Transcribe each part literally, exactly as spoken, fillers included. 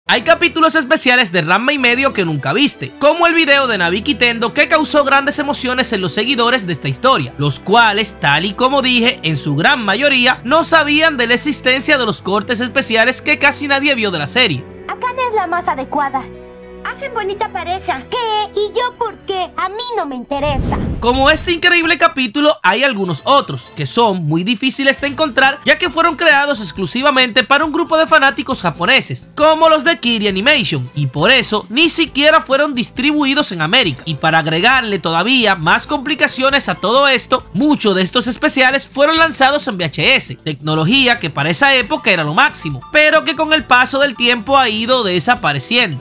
Hay capítulos especiales de Ranma y medio que nunca viste, como el video de Navi Tendo que causó grandes emociones en los seguidores de esta historia, los cuales, tal y como dije, en su gran mayoría no sabían de la existencia de los cortes especiales que casi nadie vio de la serie. Akane es la más adecuada. Hacen bonita pareja. ¿Qué? ¿Y yo por qué? A mí no me interesa. Como este increíble capítulo, hay algunos otros que son muy difíciles de encontrar, ya que fueron creados exclusivamente para un grupo de fanáticos japoneses, como los de Kiri Animation, y por eso ni siquiera fueron distribuidos en América. Y para agregarle todavía más complicaciones a todo esto, muchos de estos especiales fueron lanzados en V H S, tecnología que para esa época era lo máximo, pero que con el paso del tiempo ha ido desapareciendo.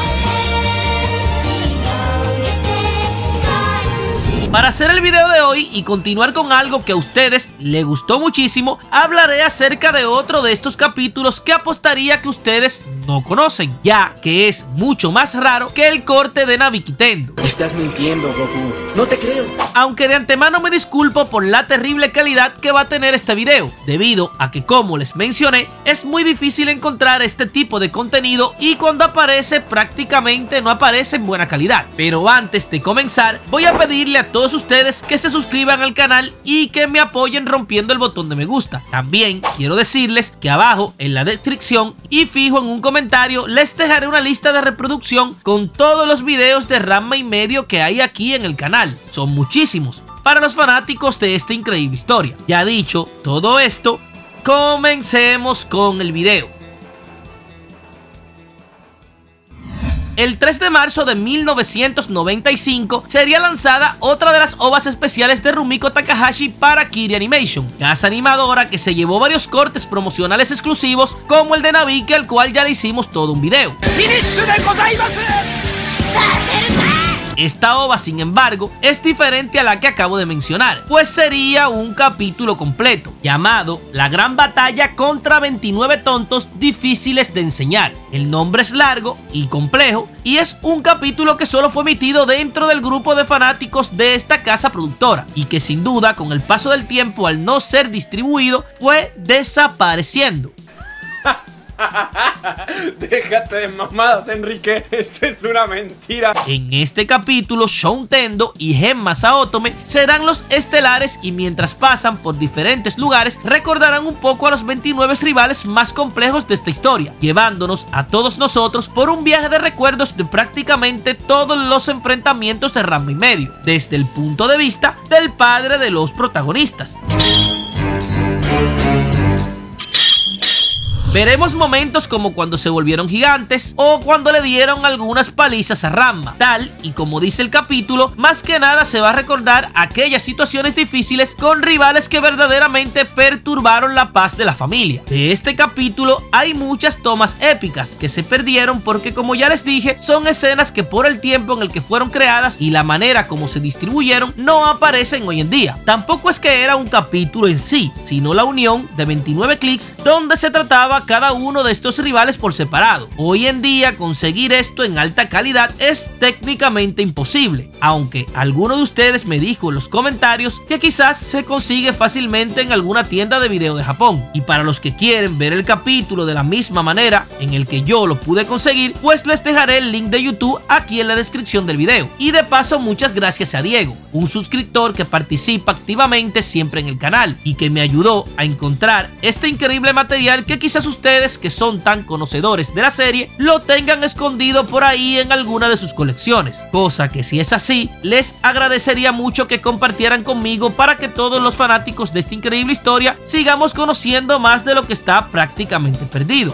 Para hacer el video de hoy y continuar con algo que a ustedes les gustó muchísimo, hablaré acerca de otro de estos capítulos que apostaría que ustedes no conocen, ya que es mucho más raro que el corte de Navi Tendo. Estás mintiendo, Goku. No te creo. Aunque de antemano me disculpo por la terrible calidad que va a tener este video, debido a que, como les mencioné, es muy difícil encontrar este tipo de contenido y cuando aparece prácticamente no aparece en buena calidad. Pero antes de comenzar, voy a pedirle a todos todos ustedes que se suscriban al canal y que me apoyen rompiendo el botón de me gusta. También quiero decirles que abajo en la descripción y fijo en un comentario les dejaré una lista de reproducción con todos los videos de Ranma y medio que hay aquí en el canal. Son muchísimos para los fanáticos de esta increíble historia. Ya dicho todo esto, comencemos con el video. El tres de marzo de mil novecientos noventa y cinco sería lanzada otra de las ovas especiales de Rumiko Takahashi para Kiri Animation, casa animadora que se llevó varios cortes promocionales exclusivos como el de Nabiki, al cual ya le hicimos todo un video. Esta ova, sin embargo, es diferente a la que acabo de mencionar, pues sería un capítulo completo, llamado La Gran Batalla contra veintinueve tontos difíciles de enseñar. El nombre es largo y complejo, y es un capítulo que solo fue emitido dentro del grupo de fanáticos de esta casa productora, y que sin duda, con el paso del tiempo, al no ser distribuido, fue desapareciendo. Déjate de mamadas, Enrique. Eso es una mentira. En este capítulo, Shou Tendo y Genma Saotome serán los estelares y mientras pasan por diferentes lugares recordarán un poco a los veintinueve rivales más complejos de esta historia, llevándonos a todos nosotros por un viaje de recuerdos de prácticamente todos los enfrentamientos de Ranma y medio, desde el punto de vista del padre de los protagonistas. Veremos momentos como cuando se volvieron gigantes o cuando le dieron algunas palizas a Ranma. Tal y como dice el capítulo, más que nada se va a recordar aquellas situaciones difíciles con rivales que verdaderamente perturbaron la paz de la familia. De este capítulo hay muchas tomas épicas que se perdieron porque, como ya les dije, son escenas que por el tiempo en el que fueron creadas y la manera como se distribuyeron no aparecen hoy en día. Tampoco es que era un capítulo en sí, sino la unión de veintinueve clics donde se trataba cada uno de estos rivales por separado. Hoy en día conseguir esto en alta calidad es técnicamente imposible, aunque alguno de ustedes me dijo en los comentarios que quizás se consigue fácilmente en alguna tienda de video de Japón. Y para los que quieren ver el capítulo de la misma manera en el que yo lo pude conseguir, pues les dejaré el link de YouTube aquí en la descripción del video. Y de paso, muchas gracias a Diego, un suscriptor que participa activamente siempre en el canal y que me ayudó a encontrar este increíble material que quizás ustedes, que son tan conocedores de la serie, lo tengan escondido por ahí en alguna de sus colecciones, cosa que, si es así, les agradecería mucho que compartieran conmigo para que todos los fanáticos de esta increíble historia sigamos conociendo más de lo que está prácticamente perdido.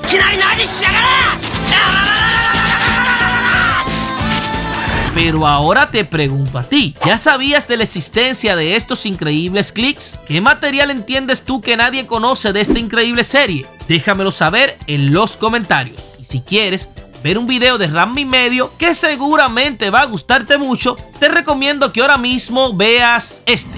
Pero ahora te pregunto a ti, ¿ya sabías de la existencia de estos increíbles clics? ¿Qué material entiendes tú que nadie conoce de esta increíble serie? Déjamelo saber en los comentarios. Y si quieres ver un video de Ranma y medio que seguramente va a gustarte mucho, te recomiendo que ahora mismo veas este.